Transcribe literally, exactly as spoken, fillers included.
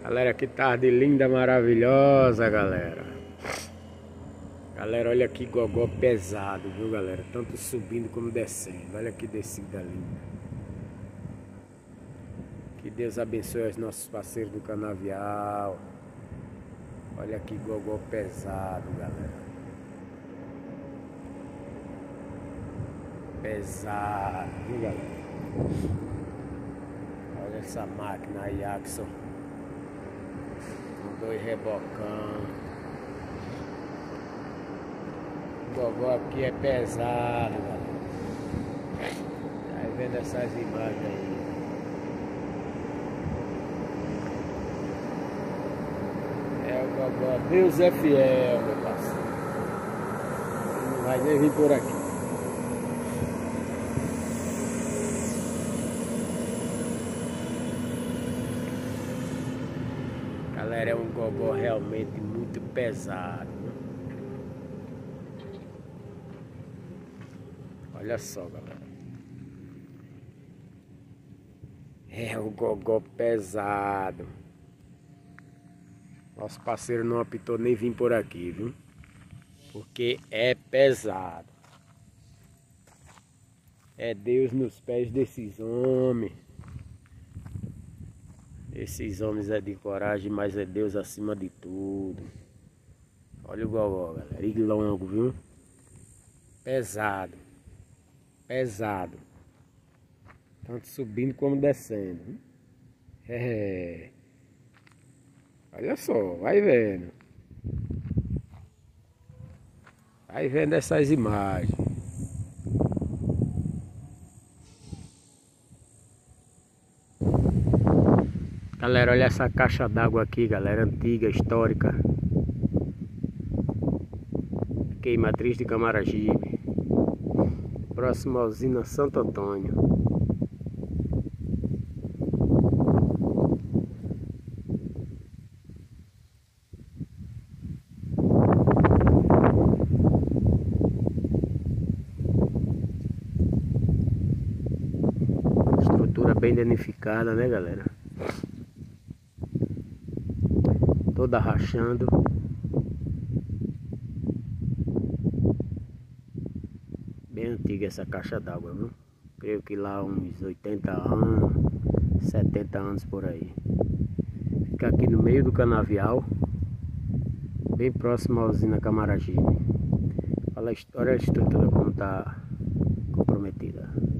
Galera, que tarde linda, maravilhosa, galera. Galera, olha que gogó pesado, viu, galera? Tanto subindo como descendo. Olha que descida linda. Que Deus abençoe os nossos parceiros do Canavial. Olha que gogó pesado, galera. Pesado, viu, galera? Olha essa máquina aí, Axon. Com dois rebocão. O gogó aqui é pesado, galera. Tá vendo essas imagens aí? É o gogó. Deus é fiel, meu parceiro. Ele não vai nem vir por aqui. Galera, é um gogó realmente muito pesado. Olha só, galera. É um gogó pesado. Nosso parceiro não apitou nem vir por aqui, viu? Porque é pesado. É Deus nos pés desses homens. Esses homens é de coragem, mas é Deus acima de tudo. Olha o gogó, galera. E longo, viu? Pesado. Pesado. Tanto subindo como descendo. É. Olha só, vai vendo. Vai vendo essas imagens. Galera, olha essa caixa d'água aqui, galera, antiga, histórica. Queimatriz de Camaragibe. Próximo à usina Santo Antônio. Estrutura bem danificada, né, galera? Toda rachando. Bem antiga essa caixa d'água, viu? Creio que lá uns oitenta anos, setenta anos por aí. Fica aqui no meio do Canavial, bem próximo à usina Camaragibe. Olha a estrutura como está comprometida.